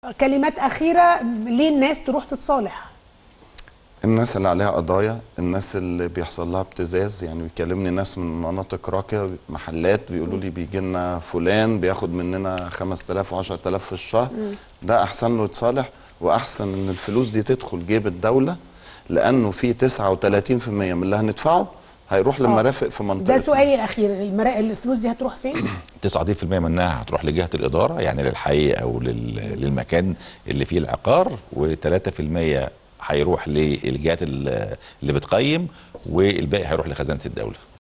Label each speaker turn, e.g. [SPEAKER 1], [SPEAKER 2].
[SPEAKER 1] كلمات اخيره ليه الناس تروح تتصالح؟
[SPEAKER 2] الناس اللي عليها قضايا، الناس اللي بيحصل لها ابتزاز، يعني بيكلمني ناس من مناطق راقيه، محلات بيقولوا لي بيجي لنا فلان بياخد مننا 5000 و10000 في الشهر. ده احسن له يتصالح، واحسن ان الفلوس دي تدخل جيب الدوله، لانه في 39% من اللي هندفعه هيروح للمرافق في منطقتنا.
[SPEAKER 1] ده سؤالي الاخير، الفلوس دي هتروح فين؟
[SPEAKER 3] 99% منها هتروح لجهه الاداره، يعني للحي او للمكان اللي فيه العقار، و3% هيروح للجهات اللي بتقيم، والباقي هيروح لخزانه الدوله.